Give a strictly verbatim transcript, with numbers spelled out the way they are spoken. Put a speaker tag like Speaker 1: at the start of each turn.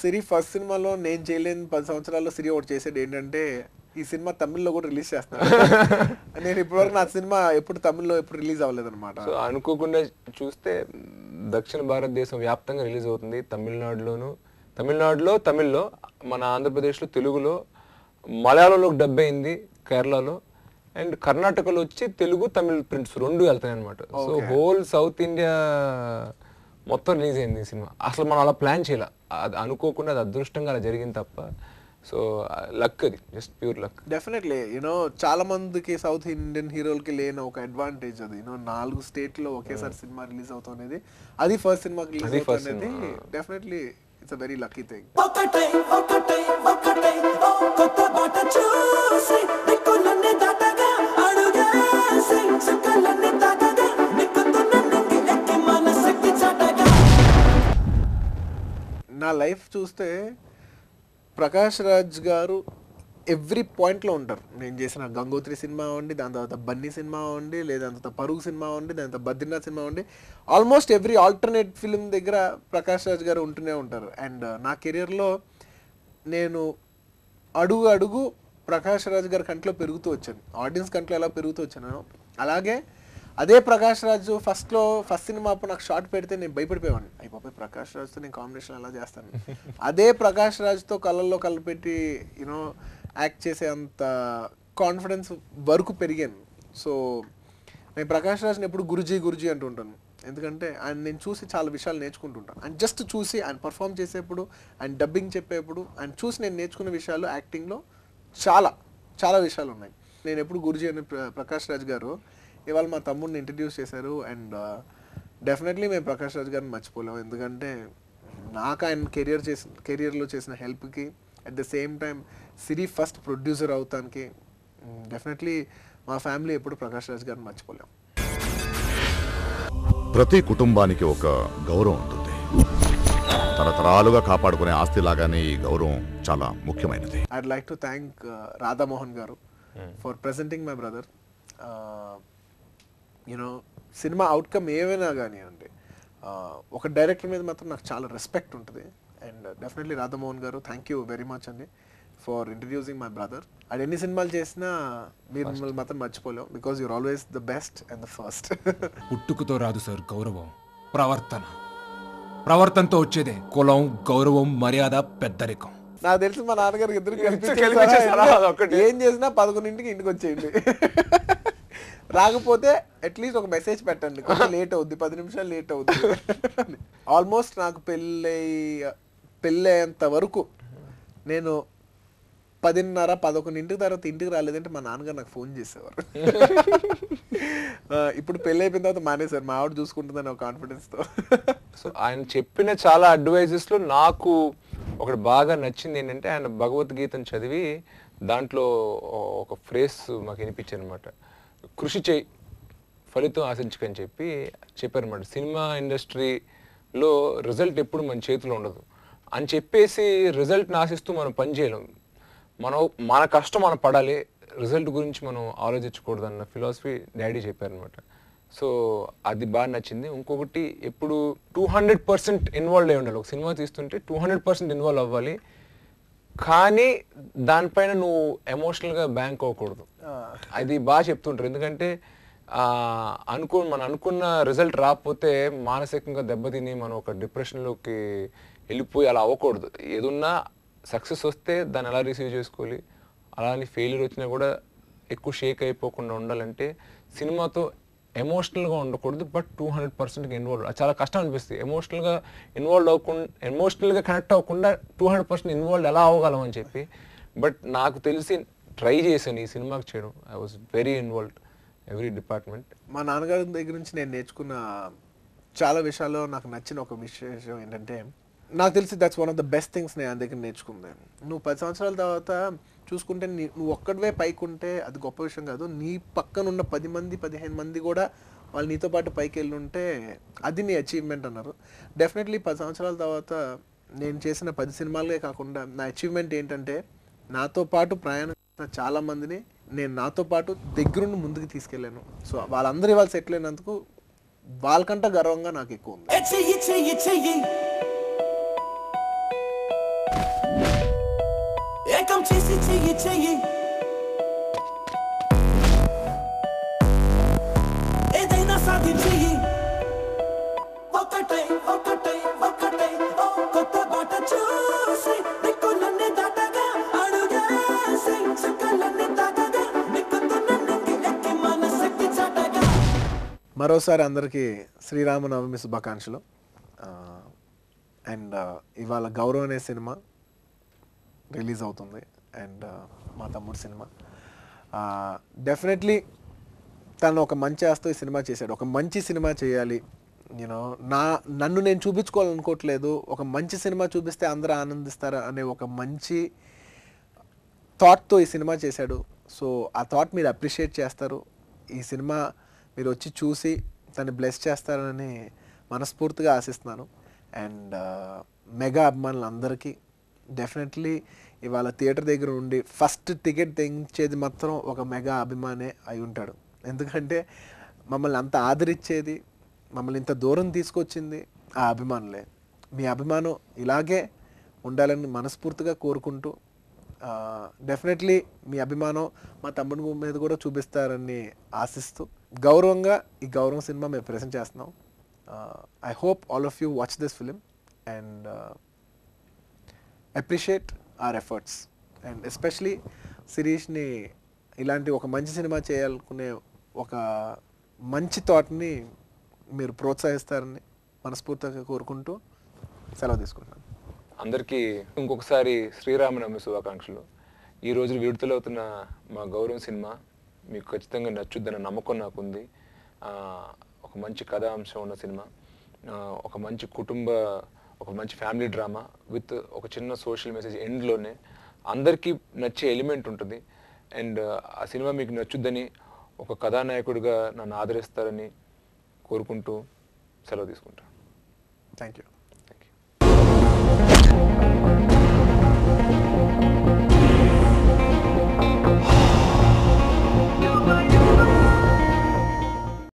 Speaker 1: సిరి first సినిమాలో నేను చేయలేని పది సంవత్సరాల్లో సిరి ఒకటి చేసేది ఏంటంటే ఈ సినిమా తమిళ్లో కూడా రిలీజ్ చేస్తాను. నేను ఇప్పటివరకు నా సినిమా ఎప్పుడు తమిళ్లో ఎప్పుడు రిలీజ్ అవ్వలేదు అనమాట.
Speaker 2: సో అనుకోకుండా చూస్తే దక్షిణ భారతదేశం వ్యాప్తంగా రిలీజ్ అవుతుంది. తమిళనాడులోను తమిళనాడులో తమిళ్లో, మన ఆంధ్రప్రదేశ్లో తెలుగులో, మలయాళంలోకి డబ్ అయింది కేరళలో, అండ్ కర్ణాటకలో వచ్చి తెలుగు తమిళ్ ప్రింట్స్ రెండు వెళ్తాయి అనమాట. సో హోల్ సౌత్ ఇండియా మొత్తం రిలీజ్ అయింది ఈ సినిమా. అసలు మనం అలా ప్లాన్ చేయాలి, అది అనుకోకుండా అది అదృష్టంగా అలా జరిగింది తప్ప. సో లక్, అది just pure luck.
Speaker 1: Definitely you know చాలా మందికి సౌత్ ఇండియన్ హీరోలకి లేని ఒక అడ్వాంటేజ్ అది. యూనో నాలుగు స్టేట్లో ఒకేసారి సినిమా రిలీజ్ అవుతుంది, అది ఫస్ట్ సినిమాకి రిలీజ్ అవుతుంది. Definitely it's a very lucky thing. నా లైఫ్ చూస్తే ప్రకాష్ రాజ్ గారు ఎవ్రీ పాయింట్లో ఉంటారు. నేను చేసిన గంగోత్రి సినిమా ఉండి, దాని తర్వాత బన్నీ సినిమా ఉండి, లేదా దాని తర్వాత పరుగు సినిమా ఉండి, దాని తర్వాత బద్రీనాథ్ సినిమా ఉండి, ఆల్మోస్ట్ ఎవ్రీ ఆల్టర్నేట్ ఫిల్మ్ దగ్గర ప్రకాష్ రాజ్ గారు ఉంటూనే ఉంటారు. అండ్ నా కెరియర్లో నేను అడుగు అడుగు ప్రకాష్ రాజ్ గారి కంట్లో పెరుగుతూ వచ్చాను, ఆడియన్స్ కంట్లో ఎలా పెరుగుతూ వచ్చాను. అలాగే అదే ప్రకాష్ రాజు ఫస్ట్లో ఫస్ట్ సినిమా అప్పుడు నాకు షార్ట్ పెడితే నేను భయపడిపోయాను, అయిపోయి ప్రకాష్ రాజుతో నేను కాంబినేషన్ ఎలా చేస్తాను. అదే ప్రకాష్ రాజుతో కళ్ళల్లో కళ్ళు పెట్టి యూనో యాక్ట్ చేసే అంత కాన్ఫిడెన్స్ వరకు పెరిగాను. సో నేను ప్రకాష్ రాజుని ఎప్పుడు గురుజీ గురుజీ అంటూ ఉంటాను, ఎందుకంటే ఆయన నేను చూసి చాలా విషయాలు నేర్చుకుంటుంటాను. ఆయన జస్ట్ చూసి ఆయన పర్ఫామ్ చేసేప్పుడు, ఆయన డబ్బింగ్ చెప్పేప్పుడు ఆయన చూసి నేను నేర్చుకున్న విషయాలు యాక్టింగ్లో చాలా చాలా విషయాలు ఉన్నాయి. నేను ఎప్పుడు గురుజీ అని ప్రకాష్ రాజ్ గారు ఇవాళ మా తమ్ముడిని ఇంట్రడ్యూస్ చేశారు. అండ్ డెఫినెట్లీ మేము ప్రకాష్ రాజ్ గారిని మర్చిపోలేము, ఎందుకంటే నాకు ఆయన కెరియర్ చేసిన కెరియర్లో చేసిన హెల్ప్కి, at the same time Siri first producer అవుతానికి డెఫినెట్లీ మా ఫ్యామిలీ ఎప్పుడు ప్రకాష్ రాజ్ గారిని మర్చిపోలేము.
Speaker 3: ప్రతి కుటుంబానికి ఒక గౌరవం ఉంటుంది, తరతరాలుగా కాపాడుకునే ఆస్తి లాగానే ఈ గౌరవం చాలా ముఖ్యమైనది.
Speaker 1: I'd like to thank Radhamohan గారు for presenting my brother. You know సినిమా అవుట్కమ్ ఏమైనా కానివ్వండి, ఒక డైరెక్టర్ మీద మాత్రం నాకు చాలా రెస్పెక్ట్ ఉంటుంది. అండ్ డెఫినెట్లీ రాధామోహన్ గారు థ్యాంక్ యూ వెరీ మచ్ అండి for introducing my brother. And ఎన్ని సినిమాలు చేసినా మీరు మిమ్మల్ని మాత్రం మర్చిపోలేం, because you're always the best and the first.
Speaker 4: పుట్టుకతో రాదు సార్ గౌరవం, ప్రవర్తన. ప్రవర్తనతో వచ్చేదే కులం, గౌరవం, మర్యాద, పెద్దరికం.
Speaker 1: నాకు తెలిసి మా నాన్నగారికి ఇద్దరు కలిపి ఏం చేసినా పదకొండింటికి ఇంటికి వచ్చేయండి, రాకపోతే అట్లీస్ట్ ఒక మెసేజ్ పెట్టండి, కొంచెం లేట్ అవుద్ది, పది నిమిషాలు లేట్ అవుద్ది. ఆల్మోస్ట్ నాకు పెళ్ళై పెళ్ళయ్యేంత వరకు నేను పదిన్నర పదకొండింటికి తర్వాత ఇంటికి రాలేదంటే మా నాన్నగారు నాకు ఫోన్ చేసేవారు. ఇప్పుడు పెళ్ళి అయిపోయిన తర్వాత మానేశారు, మా ఆవిడ చూసుకుంటుందని ఒక కాన్ఫిడెన్స్తో.
Speaker 2: సో ఆయన చెప్పిన చాలా అడ్వైజెస్లో నాకు ఒకటి బాగా నచ్చింది ఏంటంటే, ఆయన భగవద్గీతను చదివి దాంట్లో ఒక ఫ్రేస్ మాకు వినిపించారు అనమాట. కృషి చేయి, ఫలితం ఆశించకని చెప్పి చెప్పారనమాట. సినిమా ఇండస్ట్రీలో రిజల్ట్ ఎప్పుడు మన చేతిలో ఉండదు అని చెప్పేసి రిజల్ట్ని ఆశిస్తూ మనం పని చేయలేం. మనం మన కష్టం మనం పడాలి, రిజల్ట్ గురించి మనం ఆలోచించకూడదు అన్న ఫిలాసఫీ డాడీ చెప్పారనమాట. సో అది బాగా నచ్చింది. ఇంకొకటి, ఎప్పుడు టూ హండ్రెడ్ పర్సెంట్ ఇన్వాల్వ్ అయి ఉండాలి. ఒక సినిమా తీస్తుంటే టూ హండ్రెడ్ పర్సెంట్ ఇన్వాల్వ్ అవ్వాలి, కానీ దానిపైన నువ్వు ఎమోషనల్గా బ్యాంక్ అవ్వకూడదు. అది బాగా చెప్తుంటారు, ఎందుకంటే అనుకో మనం అనుకున్న రిజల్ట్ రాకపోతే మానసికంగా దెబ్బతిని మనం ఒక డిప్రెషన్లోకి వెళ్ళిపోయి అలా అవ్వకూడదు. ఏదున్నా సక్సెస్ వస్తే దాన్ని ఎలా రిసీవ్ చేసుకోవాలి, అలానే ఫెయిల్యూర్ వచ్చినా కూడా ఎక్కువ షేక్ అయిపోకుండా ఉండాలంటే సినిమాతో ఎమోషనల్గా ఉండకూడదు, బట్ టూ హండ్రెడ్ పర్సెంట్గా ఇన్వాల్వ్. చాలా కష్టం అనిపిస్తుంది ఎమోషనల్గా ఇన్వాల్వ్ అవ్వకుండా, ఎమోషనల్గా కనెక్ట్ అవ్వకుండా టూ హండ్రెడ్ పర్సెంట్ ఇన్వాల్వ్ ఎలా అవ్వగలం అని చెప్పి. బట్ నాకు తెలిసి ట్రై చేశాను ఈ సినిమాకి చేయడం. I was very involved every department.
Speaker 1: మా నాన్నగారి దగ్గర నుంచి నేను నేర్చుకున్న చాలా విషయాల్లో నాకు నచ్చిన ఒక విశేషం ఏంటంటే, నాకు తెలిసి that's one of the best things నేను ఆయన దగ్గర నేర్చుకున్నాను. నువ్వు పది సంవత్సరాల తర్వాత చూసుకుంటే నీ నువ్వు ఒక్కడివే పైకి ఉంటే అది గొప్ప విషయం కాదు, నీ పక్కన ఉన్న పది మంది పదిహేను మంది కూడా వాళ్ళు నీతో పాటు పైకి వెళ్ళి ఉంటే అది నీ అచీవ్మెంట్ అన్నారు. డెఫినెట్లీ పది సంవత్సరాల తర్వాత నేను చేసిన పది సినిమాలే కాకుండా నా అచీవ్మెంట్ ఏంటంటే, నాతో పాటు ప్రయాణం చేసిన చాలా మందిని నేను నాతో పాటు దగ్గరుండి ముందుకు తీసుకెళ్ళాను. సో వాళ్ళందరూ ఇవాళ సెటిల్ అయినందుకు వాళ్ళకంటే గర్వంగా నాకు ఎక్కువ ఉంది.
Speaker 5: చెయ్యి ఏదైనా సాధించెయ్యి ఒకటే ఒకటే ఒకటే ఓ కొత్త బాట చూసి దిక్కులన్నీ దాటగా అడుగేసి చుక్కలన్నీ తాకగా నిక్కుతున్నందుకు ఎక్కి మనసెక్కి చాటగా.
Speaker 1: మరోసారి అందరికీ శ్రీరామనవమి శుభాకాంక్షలు. అండ్ ఇవాళ గౌరవ్ అనే సినిమా రిలీజ్ అవుతుంది అండ్ మా తమ్ముడు సినిమా. డెఫినెట్లీ తను ఒక మంచి ఆస్తో ఈ సినిమా చేశాడు. ఒక మంచి సినిమా చేయాలి, యూనో నా నన్ను నేను చూపించుకోవాలనుకోవట్లేదు, ఒక మంచి సినిమా చూపిస్తే అందరూ ఆనందిస్తారు అనే ఒక మంచి థాట్తో ఈ సినిమా చేశాడు. సో ఆ థాట్ మీరు అప్రిషియేట్ చేస్తారు, ఈ సినిమా మీరు వచ్చి చూసి తను బ్లెస్ చేస్తారని మనస్ఫూర్తిగా ఆశిస్తున్నాను. అండ్ మెగా అభిమానులందరికీ డెఫినెట్లీ ఇవాళ థియేటర్ దగ్గర ఉండి ఫస్ట్ టికెట్ తెంచేది మాత్రం ఒక మెగా అభిమానే అయి ఉంటాడు. ఎందుకంటే మమ్మల్ని అంత ఆదరించేది, మమ్మల్ని ఇంత దూరం తీసుకొచ్చింది ఆ అభిమానులే. మీ అభిమానం ఇలాగే ఉండాలని మనస్ఫూర్తిగా కోరుకుంటూ, డెఫినెట్లీ మీ అభిమానం మా తమ్ముడి మీద కూడా చూపిస్తారని ఆశిస్తూ గౌరవంగా ఈ గౌరవం సినిమా మేము ప్రెజెంట్ చేస్తున్నాం. I hope all of you watch this film and appreciate our efforts. And especially శిరీష్ని ఇలాంటి ఒక మంచి సినిమా చేయాలనుకునే ఒక మంచి థాట్ని మీరు ప్రోత్సహిస్తారని మనస్ఫూర్తిగా కోరుకుంటూ సెలవు తీసుకుంటున్నాను.
Speaker 2: అందరికీ ఇంకొకసారి శ్రీరామనవమి శుభాకాంక్షలు. ఈ రోజు విడుదలవుతున్న మా గౌరవం సినిమా మీకు ఖచ్చితంగా నచ్చుద్దన్న నమ్మకం నాకుంది. ఒక మంచి కథాంశం ఉన్న సినిమా, ఒక మంచి కుటుంబ ఒక మంచి ఫ్యామిలీ డ్రామా విత్ ఒక చిన్న సోషల్ మెసేజ్ ఎండ్లోనే అందరికీ నచ్చే ఎలిమెంట్ ఉంటుంది. అండ్ ఆ సినిమా మీకు నచ్చుద్దని, ఒక కథానాయకుడిగా నన్ను ఆదరిస్తారని కోరుకుంటూ సెలవు తీసుకుంటాను.
Speaker 1: Thank you.